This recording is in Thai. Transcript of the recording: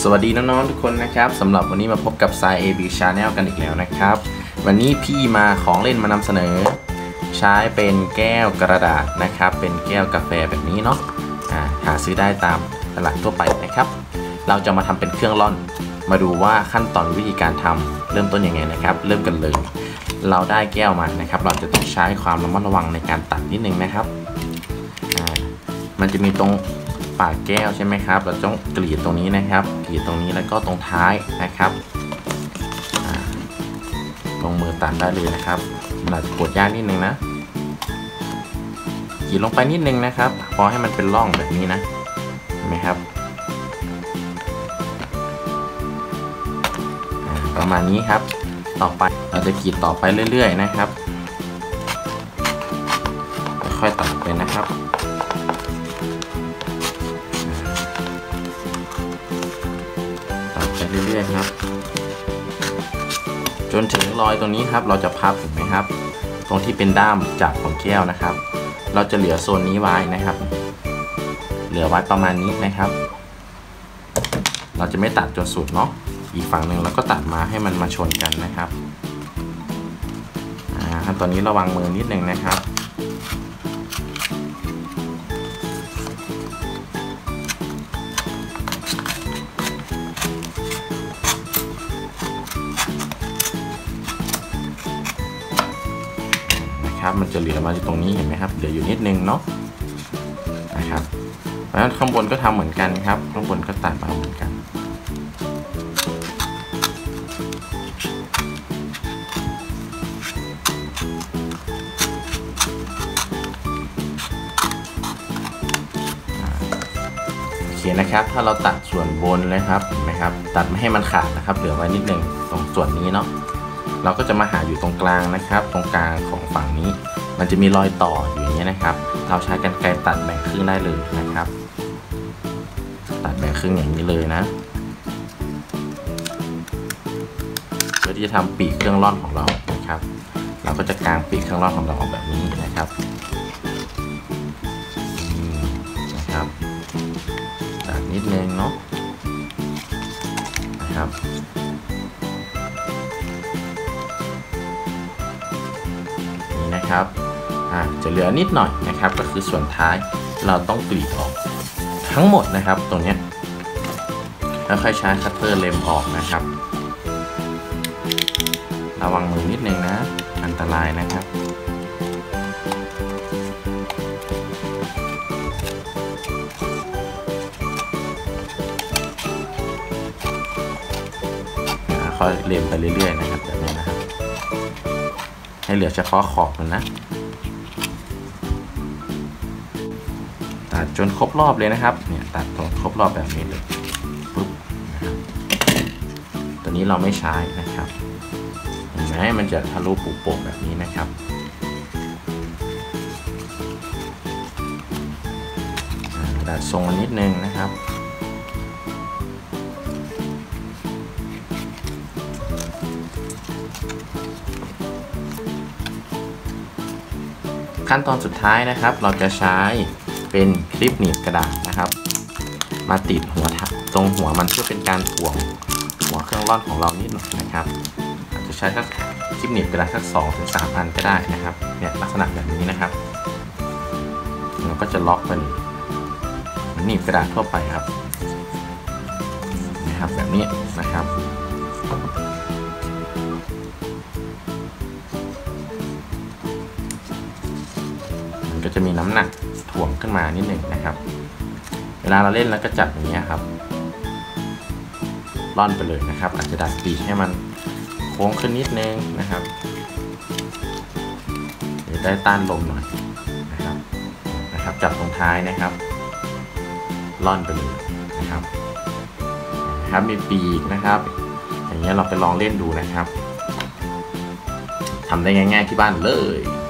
สวัสดีน้องๆทุกคนนะครับสำหรับวันนี้มาพบกับ Sai AB Channel กันอีกแล้วนะครับวันนี้พี่มาของเล่นมานำเสนอใช้เป็นแก้วกระดาษนะครับเป็นแก้วกาแฟแบบนี้เนาะหาซื้อได้ตามตลาดทั่วไปนะครับเราจะมาทำเป็นเครื่องร่อนมาดูว่าขั้นตอนวิธีการทำเริ่มต้นยังไงนะครับเริ่มกันเลยเราได้แก้วมานะครับเราจะต้องใช้ความระมัดระวังในการตัดนิดนึงนะครับมันจะมีตรงปากแก้วใช่ไหมครับเราต้องกรีดตรงนี้นะครับกรีดตรงนี้แล้วก็ตรงท้ายนะครับลงมือตัดได้เลยนะครับมันอาจจะกดยากนิดนึงนะกรีดลงไปนิดนึงนะครับพอให้มันเป็นร่องแบบนี้นะเห็นไหมครับประมาณนี้ครับต่อไปเราจะกรีดต่อไปเรื่อยๆนะครับค่อยๆตัดไปนะครับเรื่อยๆครับจนถึงรอยตรงนี้ครับเราจะพับเห็นไหมครับตรงที่เป็นด้ามจับของแก้วนะครับเราจะเหลือโซนนี้ไว้นะครับเหลือไว้ประมาณนี้นะครับเราจะไม่ตัดจนสุดเนาะอีกฝั่งหนึ่งเราก็ตัดมาให้มันมาชนกันนะครับขั้นตอนนี้ระวังมือนิดนึงนะครับมันจะเหลือมาอยู่ตรงนี้เห็นไหมครับเหลืออยู่นิดนึงเนาะนะครับเพราะฉะนั้นข้างบนก็ทำเหมือนกันครับข้างบนก็ตัดมาเหมือนกันโอเคนะครับถ้าเราตัดส่วนบนเลยครับเห็นไหมครับตัดไม่ให้มันขาดนะครับเหลือไว้นิดนึงตรงส่วนนี้เนาะเราก็จะมาหาอยู่ตรงกลางนะครับตรงกลางของฝั่งนี้มันจะมีรอยต่ออยู่อย่างนี้นะครับเราใช้กรรไกรตัดแบ่งครึ่งได้เลยนะครับตัดแบ่งครึ่งอย่างนี้เลยนะเพื่อที่จะทำปีกเครื่องร่อนของเรานะครับเราก็จะกางปีกเครื่องร่อนของเราออกแบบนี้นะครับตัดนิดนึงเนาะนะครับครับจะเหลือนิดหน่อยนะครับก็คือส่วนท้ายเราต้องกรีดออกทั้งหมดนะครับตรงนี้แล้วค่อยใช้คัตเตอร์เล็มออกนะครับระวังมือนิดนึงนะอันตรายนะครับค่อยเล็มไปเรื่อยๆนะครับแบบนี้นะครับให้เหลือเฉพาะขอบมันนะตัดจนครบรอบเลยนะครับเนี่ยตัดตรงครบรอบแบบนี้เลยปุ๊บนะครับตัวนี้เราไม่ใช้นะครับเห็นไหมมันจะทะลุปุโป่งแบบนี้นะครับดัดทรงนิดนึงนะครับขั้นตอนสุดท้ายนะครับเราจะใช้เป็นคลิปหนีบกระดาษนะครับมาติดหัวตรงหัวมันเพื่อเป็นการถ่วงหัวเครื่องร่อนของเรานิดหน่อยนะครับอาจจะใช้สักคลิปหนีบกระดาษสัก2-3 อันก็ได้นะครับเนี่ยลักษณะแบบนี้นะครับเราก็จะล็อกเป็นหนีบกระดาษทั่วไปครับนะครับแบบนี้นะครับก็จะมีน้ำหนักถ่วงขึ้นมานิดหนึ่งนะครับเวลาเราเล่นแล้วก็จับอย่างนี้ครับร่อนไปเลยนะครับอาจจะดัดปีกให้มันโค้งขึ้นนิดนึงนะครับเดี๋ยวได้ต้านลมหน่อยนะครับจับตรงท้ายนะครับร่อนไปเลยนะครับมีปีกนะครับอย่างเงี้ยเราไปลองเล่นดูนะครับทำได้ง่ายๆที่บ้านเลย